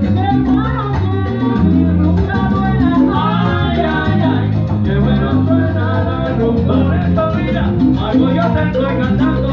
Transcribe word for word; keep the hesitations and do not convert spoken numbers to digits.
Ay, ay, ay, qué bueno suena la rumba de esta vida. Algo yo te estoy cantando.